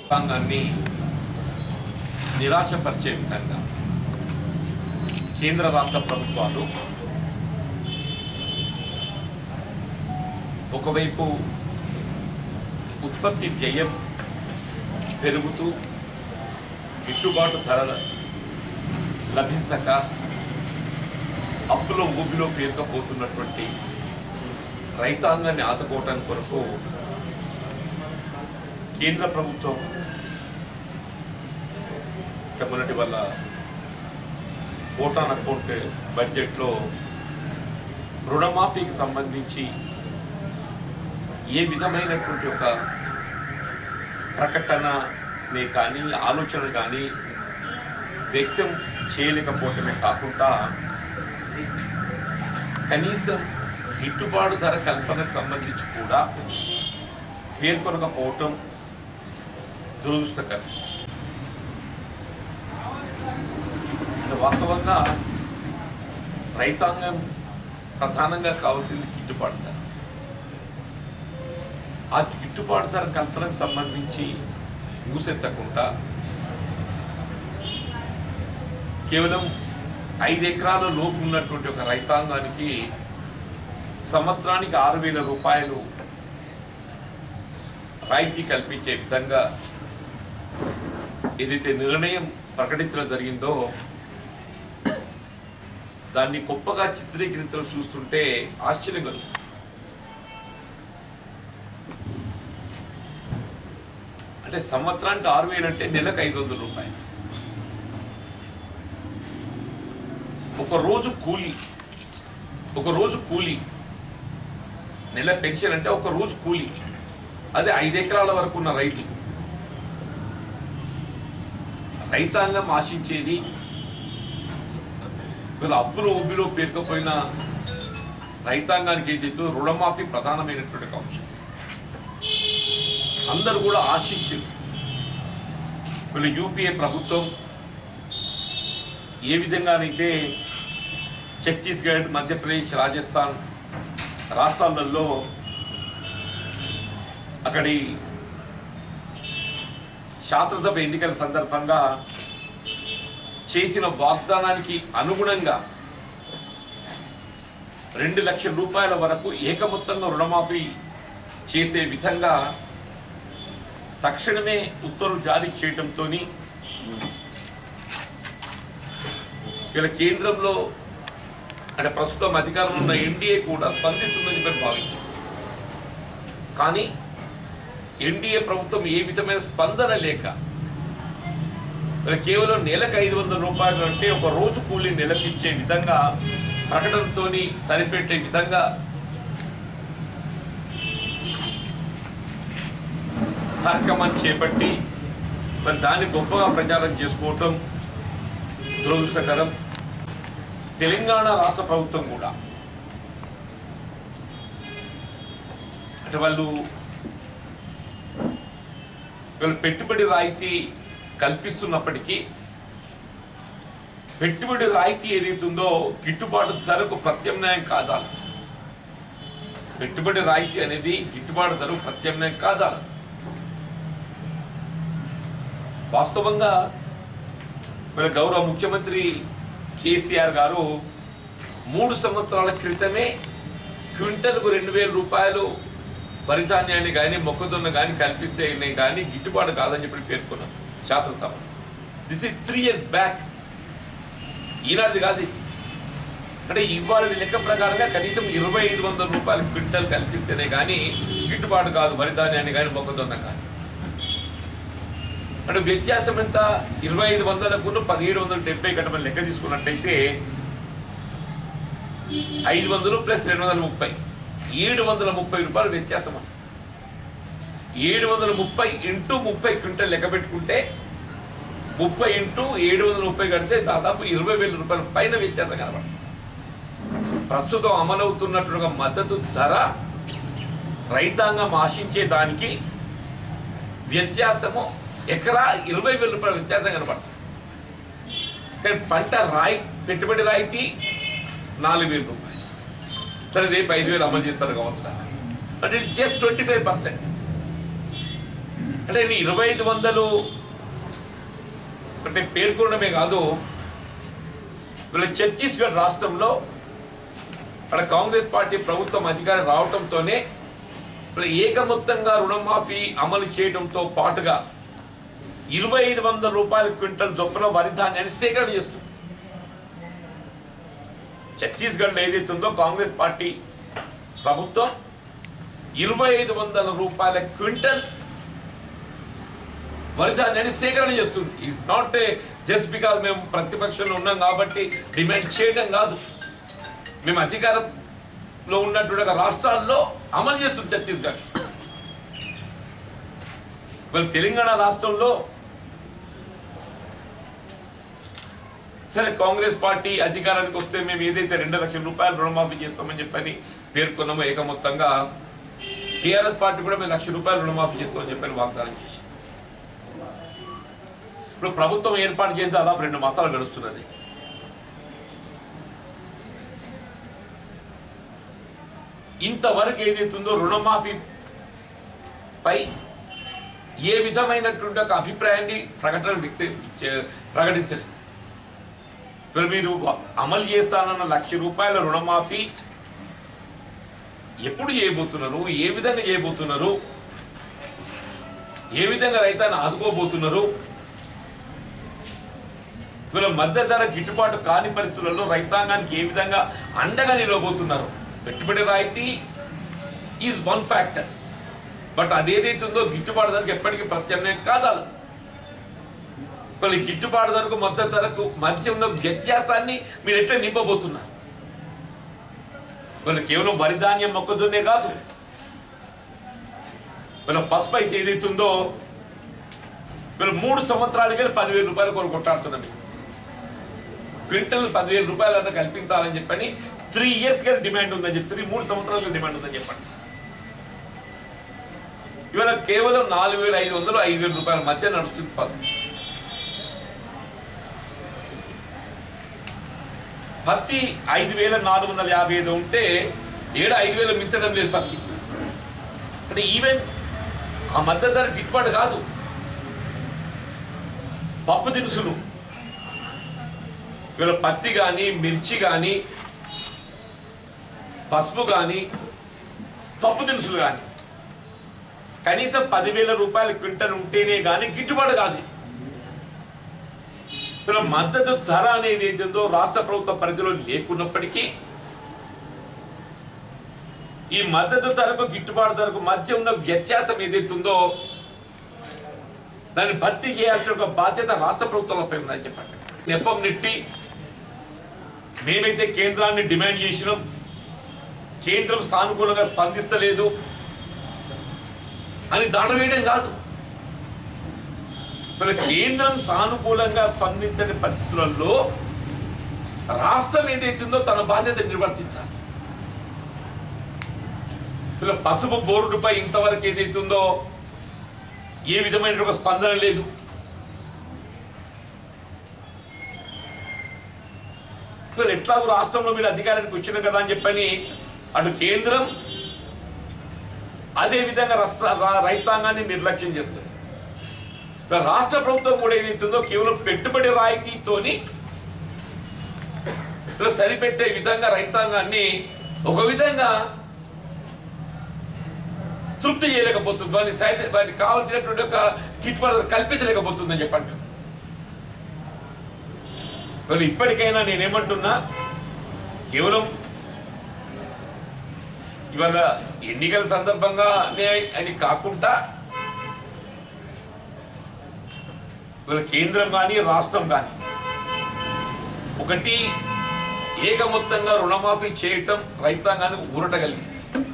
రంగాన్ని నిరాశపరిచే విధంగా కేంద్ర రాష్ట్ర ప్రభుత్వాలు ఒకవైపు ఉత్పత్తి వ్యయం పెరుగుతూ గిట్టుబాటు ధర లభించక అప్పులో ఊబిలో పేరుకపోతున్నటువంటి రైతాంగాన్ని ఆదుకోవటానికి కొరకు కేంద్ర ప్రభుత్వం మొన్నటి వల్ల ఓటాన్ అకౌంట్ బడ్జెట్లో రుణమాఫీకి సంబంధించి ఏ విధమైనటువంటి ఒక ప్రకటననే కానీ ఆలోచన కానీ వ్యక్తం చేయలేకపోవటమే కాకుండా కనీసం గిట్టుబాటు ధర కల్పనకు సంబంధించి కూడా పేర్కొనకపోవటం దురదృష్టకరం. వాస్తవంగా రైతాంగం ప్రధానంగా కావాల్సింది గిట్టుబాటు ధర. ఆ గిట్టుబాటు ధర కల్పనకు సంబంధించి ఊసెత్తకుండా కేవలం 5 ఎకరాల లోపు ఉన్నటువంటి ఒక రైతాంగానికి సంవత్సరానికి 6,000 రూపాయలు రాయితీ కల్పించే విధంగా ఏదైతే నిర్ణయం ప్రకటించడం జరిగిందో దాన్ని గొప్పగా చిత్రీకరించడం చూస్తుంటే ఆశ్చర్యం కలుగుతుంది. అంటే సంవత్సరానికి 6,000 అంటే నెలకు 500 రూపాయలు. ఒక రోజు కూలి నెల పెన్షన్ అంటే ఒక రోజు కూలి. అదే 5 ఎకరాల వరకు ఉన్న రైతాంగం ఆశించేది వీళ్ళ అప్పులు ఉబ్బిలో పేరుకపోయిన రైతాంగానికి ఏదైతే రుణమాఫీ ప్రధానమైనటువంటి అంశం. అందరూ కూడా ఆశించారు వీళ్ళు యూపీఏ ప్రభుత్వం ఏ విధంగానైతే ఛత్తీస్గఢ్, మధ్యప్రదేశ్, రాజస్థాన్ రాష్ట్రాలలో అక్కడి శాసనసభ ఎన్నికల సందర్భంగా చేసిన వాగ్దానానికి అనుగుణంగా 2 లక్షల రూపాయల వరకు ఏకమొత్తంగా రుణమాఫీ చేసే విధంగా తక్షణమే ఉత్తర్వులు జారీ చేయడంతో ఇలా కేంద్రంలో అంటే ప్రస్తుతం అధికారంలో ఉన్న ఎన్డీఏ కూడా స్పందిస్తుందని చెప్పి భావించారు. కానీ ఎన్డీఏ ప్రభుత్వం ఏ విధమైన స్పందన లేక కేవలం నెలకు 500 రూపాయలు అంటే ఒక రోజు కూలీ నెలకిచ్చే విధంగా ప్రకటనతో సరిపెట్టే విధంగా కార్యక్రమాన్ని చేపట్టి మరి దాన్ని గొప్పగా ప్రచారం చేసుకోవటం దురదృష్టకరం. తెలంగాణ రాష్ట్ర ప్రభుత్వం కూడా అంటే వాళ్ళు పెట్టుబడి రాయితీ కల్పిస్తున్నప్పటికీ పెట్టుబడి రాయితీ ఏదైతుందో గిట్టుబాటు ధరకు ప్రత్యామ్నాయం కాదా. పెట్టుబడి రాయితీ అనేది గిట్టుబాటు ధరకు ప్రత్యామ్నాయం కాదా. వాస్తవంగా మన గౌరవ ముఖ్యమంత్రి కేసీఆర్ గారు 3 సంవత్సరాల క్రితమే క్వింటల్కు 2,000 రూపాయలు వరిధాన్యాన్ని కానీ మొక్కజొన్న కానీ కల్పిస్తే కానీ గిట్టుబాటు కాదని చెప్పి పేర్కొన్నారు శాసనసభ. This is 3 years back. ఈనాటిది కాదు. అంటే ఇవాళ లెక్క ప్రకారంగా కనీసం 2,500 రూపాయలు క్వింటల్ కల్పిస్తేనే కానీ గిట్టుబాటు కాదు వరిధాన్యాన్ని కానీ మొక్కజొన్న కానీ. అంటే వ్యత్యాసం ఎంత? 2,500కు 1,770 కట్టమని లెక్క తీసుకున్నట్టయితే 500 + 230 730 రూపాయలు వ్యత్యాసం. 730 × 30 క్వింటల్ లెక్క పెట్టుకుంటే 30 × 730 కడితే దాదాపు 20,000 రూపాయల పైన వ్యత్యాసం కనబడుతుంది. ప్రస్తుతం అమలవుతున్నట్టుగా మద్దతు ధర రైతాంగం ఆశించే దానికి వ్యత్యాసము ఎకరా 20,000 రూపాయల వ్యత్యాసం కనబడుతుంది. కానీ పంట పెట్టుబడి రాయితీ 4,000 రూపాయలు. సరే రేపు 5,000 అమలు చేస్తారు కావచ్చు. But it just 25%. అంటే 2500 అంటే పేర్కొనడమే కాదు, వీళ్ళ ఛత్తీస్గఢ్ రాష్ట్రంలో అక్కడ కాంగ్రెస్ పార్టీ ప్రభుత్వం అధికారం రావడంతోనే వీళ్ళ ఏకమొత్తంగా రుణమాఫీ అమలు చేయడంతో పాటుగా 2500 రూపాయల క్వింటల్ చొప్పున వరి ధాన్యాన్ని సేకరణ చేస్తుంది. ఛత్తీస్గఢ్లో ఏదైతుందో కాంగ్రెస్ పార్టీ ప్రభుత్వం 2500 రూపాయల క్వింటల్ వరి ధాన్యాన్ని సేకరణ చేస్తుంది. ఇట్స్ నాట్ జస్ట్ బికాజ్ మేము ప్రతిపక్షంలో ఉన్నాం కాబట్టి డిమాండ్ చేయడం కాదు, మేము అధికారంలో ఉన్నటువంటి రాష్ట్రాల్లో అమలు చేస్తుంది ఛత్తీస్గఢ్. మరి తెలంగాణ రాష్ట్రంలో సరే కాంగ్రెస్ పార్టీ అధికారానికి వస్తే మేము ఏదైతే 2 లక్షల రూపాయలు రుణమాఫీ చేస్తామని చెప్పని పేర్కొన్నామో ఏకమొత్తంగా టీఆర్ఎస్ పార్టీ కూడా మేము 1 లక్ష రూపాయలు రుణమాఫీ చేస్తామని చెప్పని వాగ్దానం చేసి ఇప్పుడు ప్రభుత్వం ఏర్పాటు చేసి దాదాపు 2 మాసాలు గడుస్తున్నది. ఇంతవరకు ఏదైతుందో రుణమాఫీ పై ఏ విధమైనటువంటి ఒక అభిప్రాయాన్ని ప్రకటించలేదు. మీరు అమలు చేస్తానన్న 1 లక్ష రూపాయల రుణమాఫీ ఎప్పుడు చేయబోతున్నారు, ఏ విధంగా చేయబోతున్నారు, ఏ విధంగా రైతాన్ని ఆదుకోబోతున్నారు, వీళ్ళ మద్దతు ధర గిట్టుబాటు కాని పరిస్థితులలో రైతాంగానికి ఏ విధంగా అండగా నిలవబోతున్నారు. పెట్టుబడి రాయితీ ఈజ్ వన్ ఫ్యాక్టర్, బట్ అదేదైతుందో గిట్టుబాటు ధరకు ఎప్పటికీ ప్రత్యామ్నాయం కాదాలి. వీళ్ళ గిట్టుబాటు ధరకు మద్దతు ధరకు మధ్య ఉన్న వ్యత్యాసాన్ని మీరు ఎట్లా నింపబోతున్నారు? వీళ్ళు కేవలం వరి ధాన్యం మొక్కజొన్నే కాదు, వీళ్ళ పసుపు అయితే ఏదైతుందో వీళ్ళు 3 సంవత్సరాలకి 10,000 రూపాయలు కొరకు కొట్టాడుతున్నాం. క్వింటల్ 10,000 రూపాయలు అట్లా కల్పించాలని చెప్పని 3 years గా డిమాండ్ ఉందని చెప్పి 3 సంవత్సరాలుగా డిమాండ్ ఉందని చెప్పండి. ఇవాళ కేవలం 4,500 5,000 రూపాయల మధ్య నడుస్తుంది పసుపు. పత్తి 5,455 ఉంటే 5,000 మించడం లేదు పత్తి. అంటే ఈవెన్ ఆ మద్దతు ధర గిట్టుబాటు కాదు. పప్పు దినుసులు వీళ్ళ పత్తి కానీ, మిర్చి కానీ, పసుపు కానీ, పప్పు దినుసులు కానీ కనీసం 10,000 రూపాయల క్వింటల్ ఉంటేనే కానీ గిట్టుబాటు కాదు. వీళ్ళ మద్దతు ధర అనేది ఏదో రాష్ట్ర ప్రభుత్వ పరిధిలో లేకున్నప్పటికీ ఈ మద్దతు ధరకు గిట్టుబాటు ధరకు మధ్య ఉన్న వ్యత్యాసం ఏదైతుందో దాన్ని భర్తీ చేయాల్సిన ఒక బాధ్యత రాష్ట్ర ప్రభుత్వంపై ఉందని చెప్పండి. నెపం నెట్టి మేమైతే కేంద్రాన్ని డిమాండ్ చేసినాం, కేంద్రం సానుకూలంగా స్పందిస్తలేదు అని దాటవేయడం కాదు. మన కేంద్రం సానుకూలంగా స్పందించని పరిస్థితులలో రాష్ట్రం ఏదైతుందో తన బాధ్యత నిర్వర్తించాలి. ఇలా పసుపు బోర్డుపై ఇంతవరకు ఏదైతుందో ఏ విధమైన ఒక స్పందన లేదు. ఎట్లాగో రాష్ట్రంలో మీరు అధికారానికి వచ్చిన కదా అని చెప్పని అటు కేంద్రం అదే విధంగా రైతాంగాన్ని నిర్లక్ష్యం చేస్తుంది. రాష్ట్ర ప్రభుత్వం కూడా ఏదైతుందో కేవలం పెట్టుబడి రాయితీతోని సరిపెట్టే విధంగా రైతాంగాన్ని ఒక విధంగా తృప్తి చేయలేకపోతుంది, వాటికి కావాల్సినటువంటి ఒక గిట్టుబాటు కల్పించలేకపోతుందని చెప్పండి. వాళ్ళు ఇప్పటికైనా నేనేమంటున్నా, కేవలం ఇవాళ ఎన్నికల సందర్భంగానే అని కాకుండా ఇవాళ కేంద్రం కానీ రాష్ట్రం కానీ ఒకటి ఏకమొత్తంగా రుణమాఫీ చేయటం రైతాంగానికి ఊరట కలిగిస్తుంది.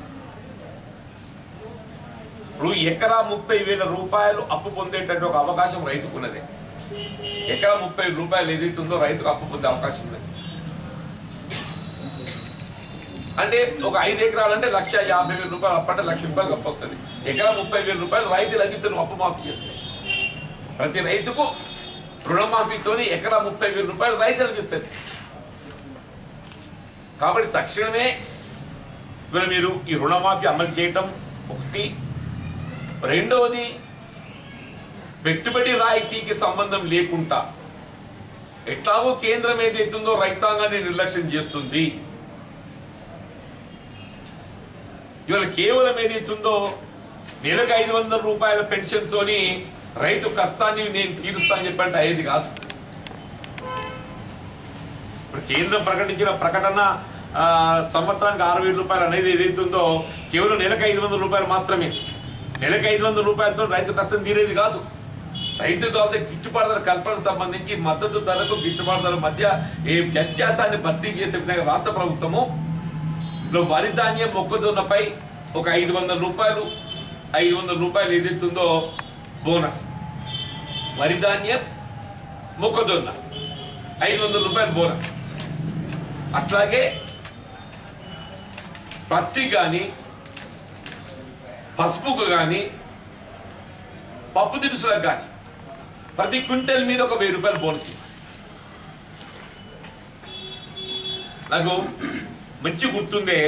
ఇప్పుడు ఎకరా 30,000 రూపాయలు అప్పు పొందేటట్టు ఒక అవకాశం రైతుకున్నదే. ఎకరా 30,000 రూపాయలు ఏదైతుందో రైతుకు అప్పు పొందే అవకాశం ఉన్నది. అంటే ఒక 5 ఎకరాలంటే 1,50,000 రూపాయలు అప్పు అంటే 1,00,000 రూపాయలు అప్పు వస్తుంది. ఎకరా 30,000 రూపాయలు రైతు లభిస్తే నువ్వు అప్పు మాఫీ చేస్తావు. ప్రతి రైతుకు రుణమాఫీతో ఎకరా 30,000 రూపాయలు రైతు లభిస్తుంది. కాబట్టి తక్షణమే మీరు ఈ రుణమాఫీ అమలు చేయటం ఒకటి. రెండవది పెట్టుబడి రాయితీకి సంబంధం లేకుండా ఎట్లాగో కేంద్రం ఏదైతుందో రైతాంగాన్ని నిర్లక్ష్యం చేస్తుంది. ఇవాళ కేవలం ఏదైతుందో నెలకు 500 రూపాయల పెన్షన్ తోని రైతు కష్టాన్ని నేను తీరుస్తా అని చెప్పంటే అయ్యేది కాదు. ఇప్పుడు కేంద్రం ప్రకటించిన ప్రకటన సంవత్సరానికి 6000 రూపాయలు అనేది ఏదైతుందో కేవలం నెలకు 500 రూపాయలు మాత్రమే. నెలకు 500 రూపాయలతో రైతు కష్టం తీరేది కాదు. రైతు కోసం గిట్టుబాటు ధర కల్పనకు సంబంధించి మద్దతు ధరకు గిట్టుబాటు ధర మధ్య ఏ వ్యత్యాసాన్ని భర్తీ చేసే విధంగా రాష్ట్ర ప్రభుత్వము వరి ధాన్యం మొక్కజొన్నపై ఒక 500 రూపాయలు ఏదైతుందో బోనస్. వరి ధాన్యం మొక్కజొన్న 500 రూపాయలు బోనస్. అట్లాగే పత్తి కానీ పసుపుకు కానీ పప్పు దినుసులకు కానీ ప్రతి క్వింటల్ మీద ఒక 1000 రూపాయలు బోనస్. నాకు మంచి గుర్తుందే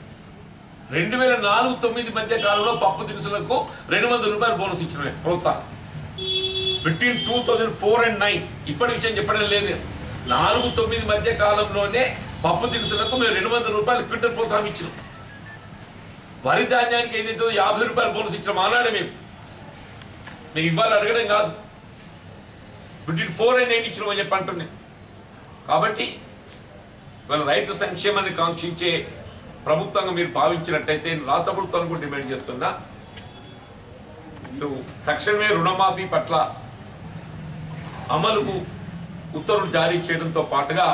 2004-09 మధ్య కాలంలో పప్పు దినుసులకు 200 రూపాయలు బోనస్ ఇచ్చిన ప్రోత్సాహం. బిట్వీన్ 2004 and 2009 ఇప్పటి విషయం చెప్పడం లేదు. 4-9 మధ్య కాలంలోనే పప్పు దినుసులకు మేము 200 రూపాయలు క్వింటల్ ప్రోత్సాహం ఇచ్చినాం. వరి ధాన్యానికి ఏదైతే 50 రూపాయలు బోనస్ ఇచ్చినాం ఆనాడే మేము ఇవ్వాలి అడగడం కాదు. బిట్వీన్ 4 and 9 ఇచ్చినామని చెప్పి అంటున్నాను. కాబట్టి ఇవాళ రైతు సంక్షేమాన్ని కాంక్షించే ప్రభుత్వంగా మీరు భావించినట్టయితే రాష్ట్ర ప్రభుత్వాన్ని కూడా డిమాండ్ చేస్తున్నా, తక్షణమే రుణమాఫీ పట్ల అమలుకు ఉత్తర్వులు జారీ చేయడంతో పాటుగా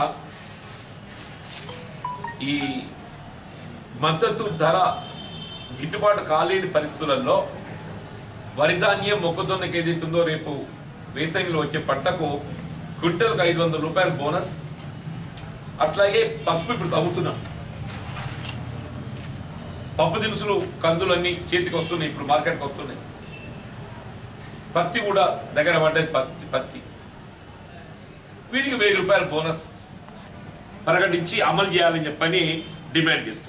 ఈ మద్దతు ధర గిట్టుబాటు కాలేని పరిస్థితులలో వరి ధాన్యం మొక్కజొన్నకి ఏదైతుందో రేపు వేసవిలో వచ్చే పంటకు క్వింటల్కు 500 రూపాయలు బోనస్. అట్లాగే పసుపు ఇప్పుడు తగ్గుతున్నాం. పప్పు దినుసులు కందులు అన్ని చేతికి వస్తున్నాయి, ఇప్పుడు మార్కెట్కి వస్తున్నాయి. పత్తి కూడా దగ్గర పడ్డది. పత్తి వీటికి 1000 రూపాయల బోనస్ ప్రకటించి అమలు చేయాలని చెప్పని డిమాండ్ చేస్తుంది.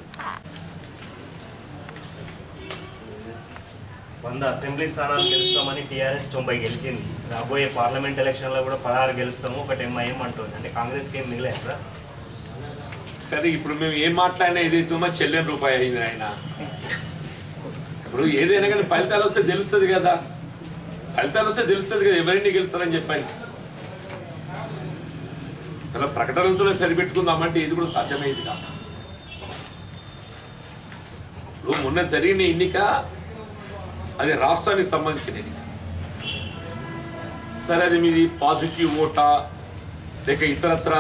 100 అసెంబ్లీ స్థానాలు గెలుస్తామని టీఆర్ఎస్ 90 గెలిచింది. రాబోయే పార్లమెంట్ ఎలక్షన్లో కూడా 16 గెలుస్తాము, ఒకటి ఎంఐఎం అంటుంది. అంటే కాంగ్రెస్కి ఏం మిగిలేదు. సరే, ఇప్పుడు మేము ఏం మాట్లాడినా ఏదైతుందో చెల్లెని రూపాయి అయింది ఆయన. ఇప్పుడు ఏదైనా కానీ ఫలితాలు వస్తే తెలుస్తుంది కదా, ఎవరిని గెలుస్తారని చెప్పండి. అలా ప్రకటనలతోనే సరిపెట్టుకుందామంటే ఇది కూడా సాధ్యమయ్యేది కాదు. ఇప్పుడు మొన్న జరిగిన ఎన్నిక అది రాష్ట్రానికి సంబంధించిన ఎన్నిక. సరే, అది మీది పాజిటివ్ ఓటా లేక ఇతరత్ర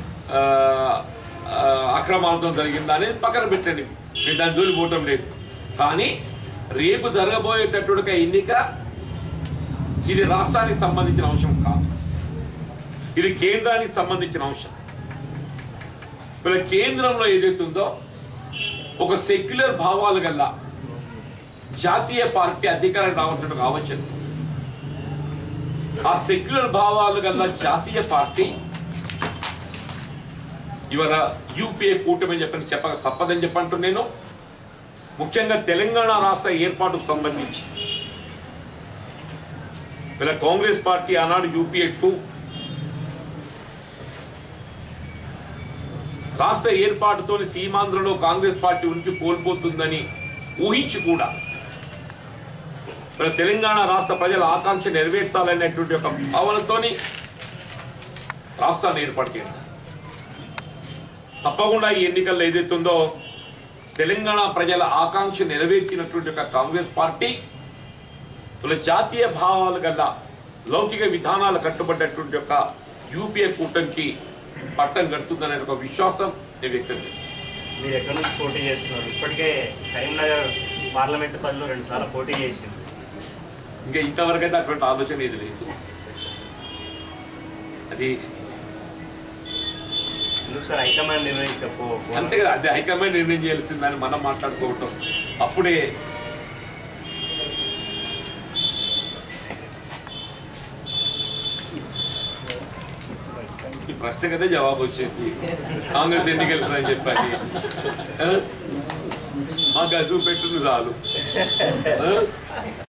అక్రమాలతో జరిగిందా అనేది పక్కన పెట్టండి, నేను దాని జోలి పోవటం లేదు. కానీ రేపు జరగబోయేటటువంటి ఎన్నిక ఇది రాష్ట్రానికి సంబంధించిన అంశం కాదు, ఇది కేంద్రానికి సంబంధించిన అంశం. వీళ్ళ కేంద్రంలో ఏదైతుందో ఒక సెక్యులర్ భావాలు గల జాతీయ పార్టీ అధికారం రావాల్సిన ఆవశ్యకత. ఆ సెక్యులర్ భావాలు గల జాతీయ పార్టీ ఇవాళ యూపీఏ కూటమి అని చెప్పక తప్పదని చెప్పంటూ నేను ముఖ్యంగా తెలంగాణ రాష్ట్ర ఏర్పాటుకు సంబంధించి వీళ్ళ కాంగ్రెస్ పార్టీ ఆనాడు యూపీఏ 2 రాష్ట్ర ఏర్పాటుతోని సీమాంధ్రలో కాంగ్రెస్ పార్టీ ఉనికి కోల్పోతుందని ఊహించి కూడా తెలంగాణ రాష్ట్ర ప్రజల ఆకాంక్ష నెరవేర్చాలనేటువంటి ఒక భావనతోని రాష్ట్రాన్ని ఏర్పాటు చేయడం. తప్పకుండా ఈ ఎన్నికల్లో ఏదైతుందో తెలంగాణ ప్రజల ఆకాంక్ష నెరవేర్చినటువంటి ఒక కాంగ్రెస్ పార్టీ జాతీయ భావాలు గల లౌకిక విధానాలు కట్టుబడ్డటువంటి ఒక యూపీఏ కూటమికి పట్టం కడుతుందనే ఒక విశ్వాసం నేను వ్యక్తం చేస్తాను. మీరు ఎక్కడి నుంచి పోటీ చేస్తున్నారు? ఇప్పటికే కరీంనగర్ పార్లమెంటు పరిధిలో 2 సార్లు పోటీ చేసింది. ఇంకా ఇంతవరకు అయితే అటువంటి ఆలోచన ఇది లేదు. అది సార్ హైకమాండ్ నిర్ణయించకపో అంతే కదా, అది హైకమాండ్ నిర్ణయం చేయాల్సిందని మనం మాట్లాడుకోవటం అప్పుడే. ఈ ప్రశ్న కదా జవాబు వచ్చేది, కాంగ్రెస్ ఎన్ని గెలుస్తుందని చెప్పాలి. మాకు అది చూపెట్టుంది చాలు.